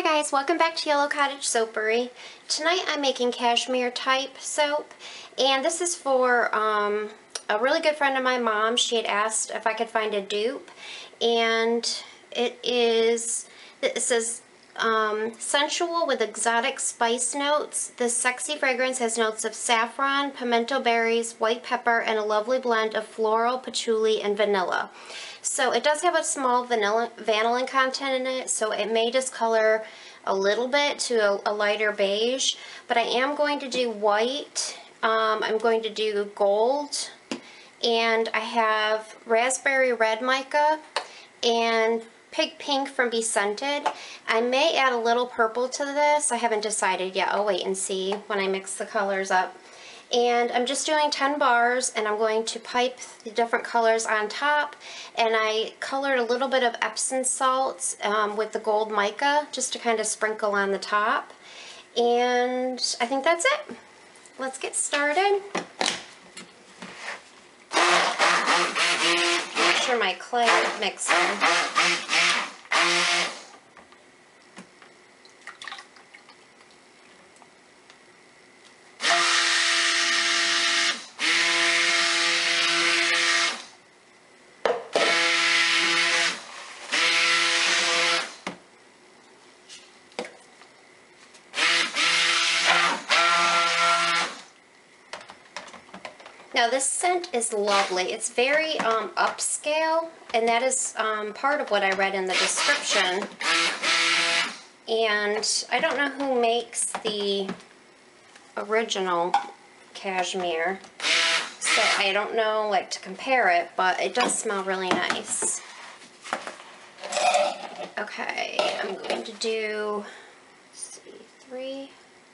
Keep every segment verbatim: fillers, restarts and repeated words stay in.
guys, welcome back to Yellow Cottage Soapery. Tonight I'm making cashmere type soap, and this is for um, a really good friend of my mom. She had asked if I could find a dupe, and it is, it says um, sensual with exotic spice notes. This sexy fragrance has notes of saffron, pimento berries, white pepper, and a lovely blend of floral, patchouli, and vanilla. So it does have a small vanilla, vanillin content in it, so it may discolor a little bit to a, a lighter beige, but I am going to do white, um, I'm going to do gold, and I have raspberry red mica and pig pink from Be Scented. I may add a little purple to this. I haven't decided yet. I'll wait and see when I mix the colors up. And I'm just doing ten bars, and I'm going to pipe the different colors on top, and I colored a little bit of Epsom salts um, with the gold mica just to kind of sprinkle on the top, and I think that's it. Let's get started. Make sure my clay is mixing. Now this scent is lovely. It's very um, upscale, and that is um, part of what I read in the description. And I don't know who makes the original cashmere, so I don't know like to compare it, but it does smell really nice. Okay, I'm going to do, let's see, three.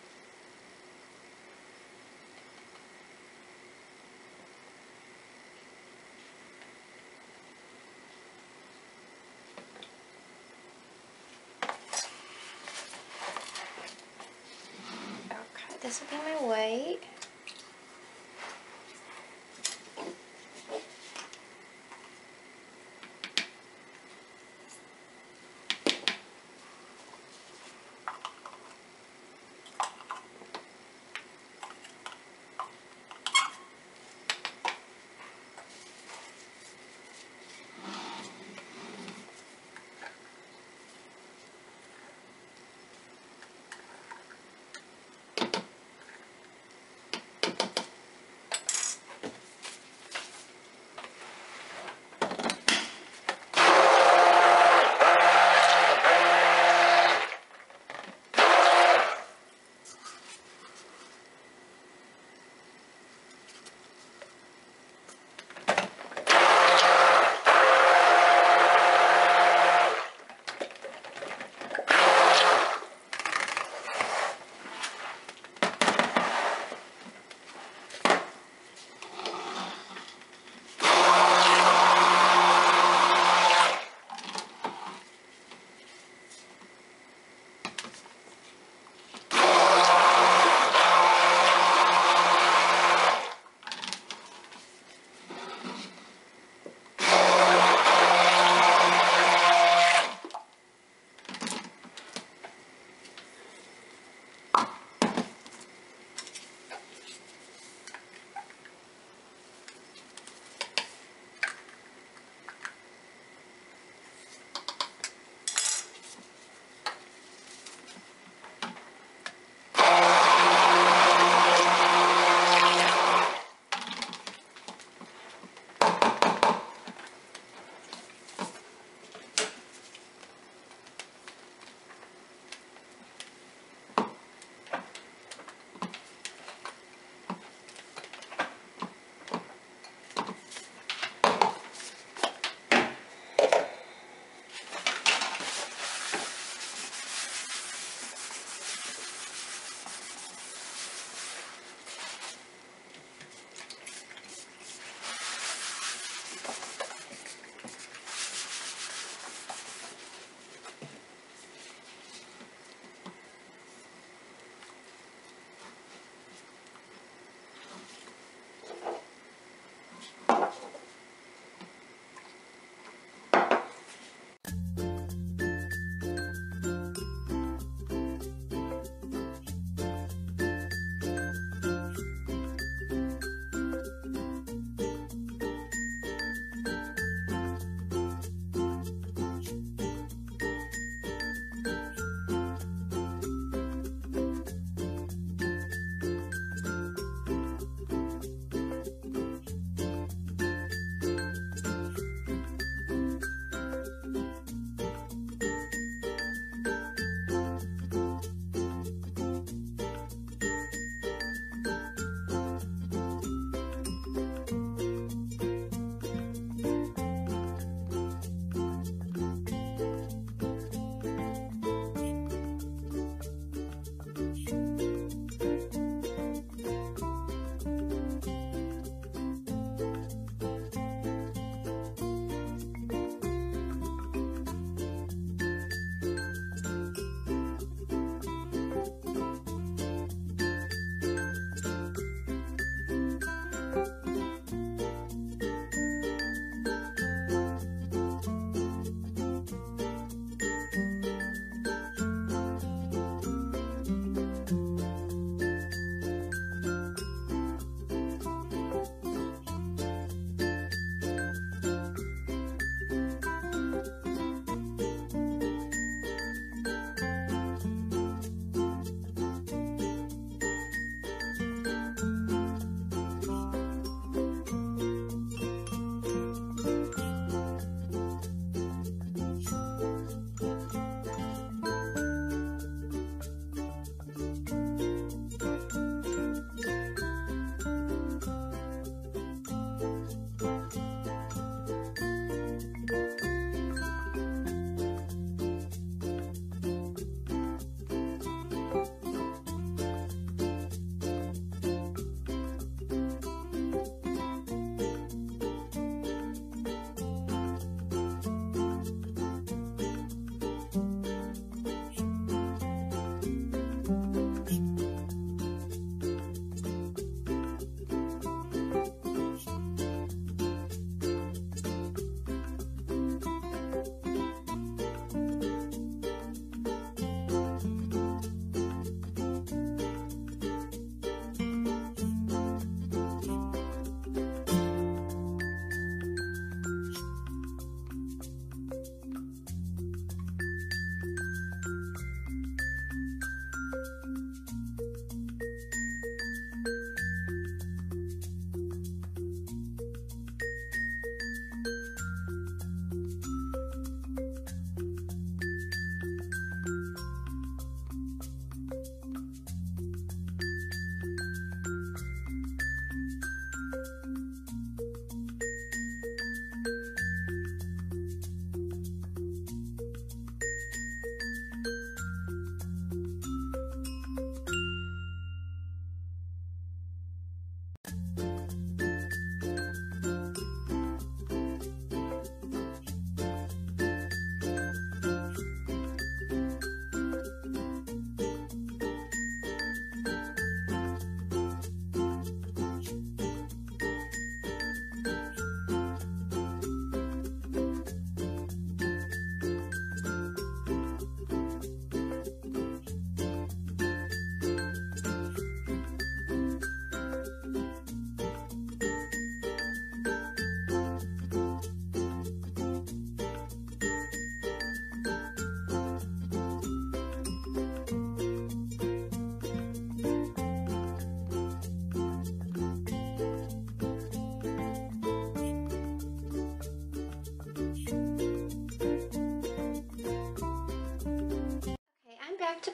This will be my white.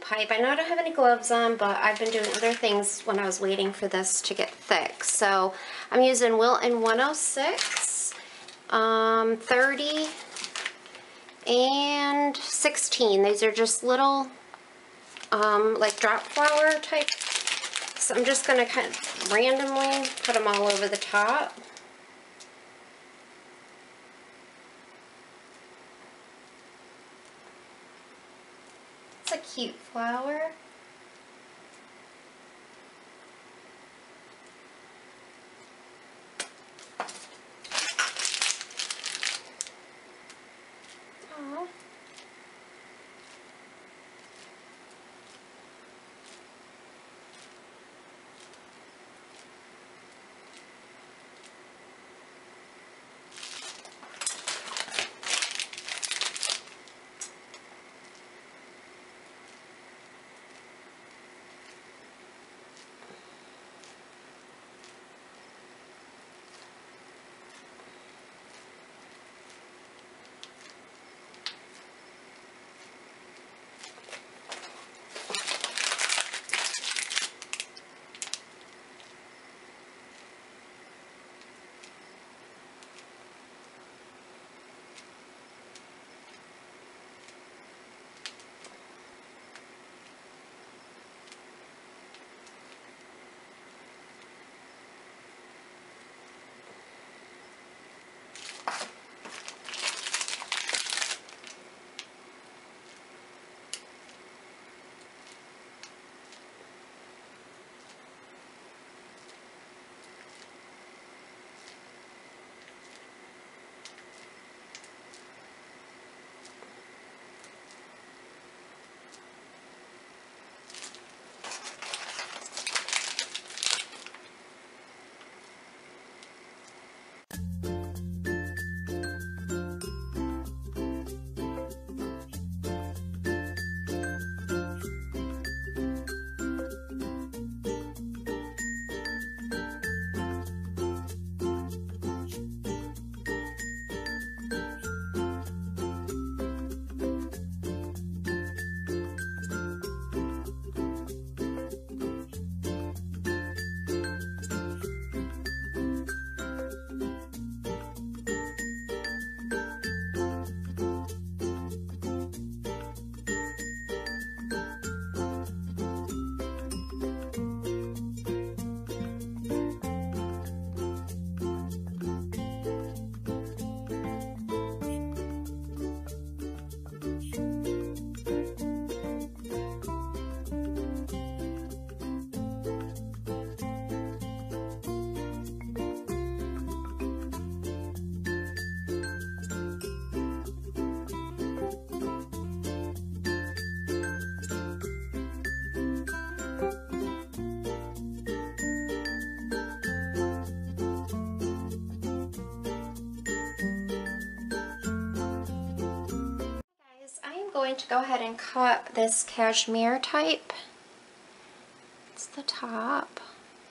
pipe. I know I don't have any gloves on, but I've been doing other things when I was waiting for this to get thick. So I'm using Wilton one oh six, um, thirty, and sixteen. These are just little, um, like drop flower type. So I'm just going to kind of randomly put them all over the top. It's a cute flower. Aww. Going to go ahead and cut this cashmere type. It's the top.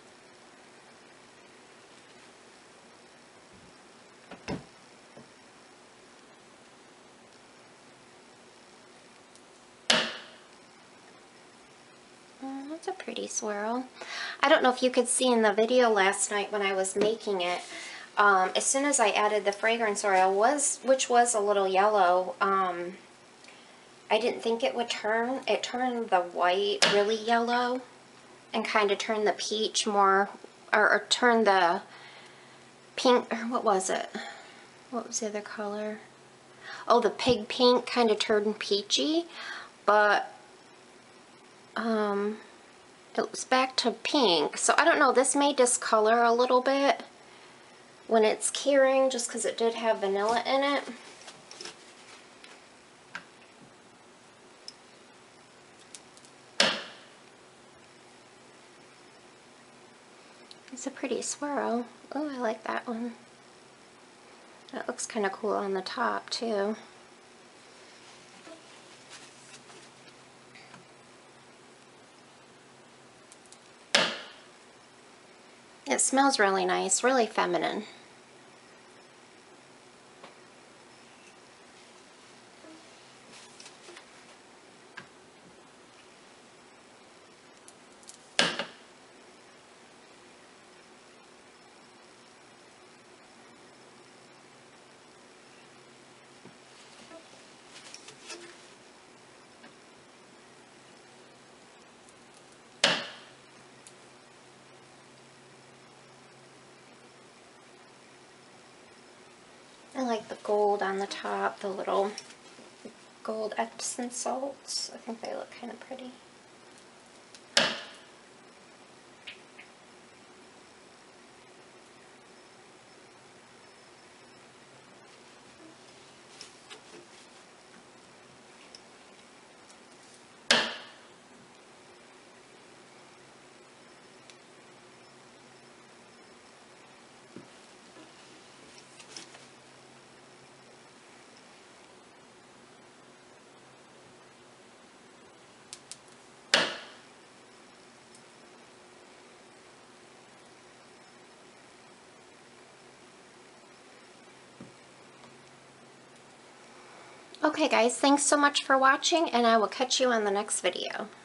Oh, that's a pretty swirl. I don't know if you could see in the video last night when I was making it. Um, as soon as I added the fragrance oil, was which was a little yellow, um, I didn't think it would turn. It turned the white really yellow and kind of turned the peach more, or, or turned the pink, or what was it? What was the other color? Oh, the pig pink kind of turned peachy, but um, it was back to pink. So I don't know, this may discolor a little bit when it's curing just because it did have vanilla in it. It's a pretty swirl. Oh, I like that one. That looks kind of cool on the top too. It smells really nice, really feminine. the gold on the top, the little gold Epsom salts. I think they look kind of pretty. Okay guys, thanks so much for watching, and I will catch you on the next video.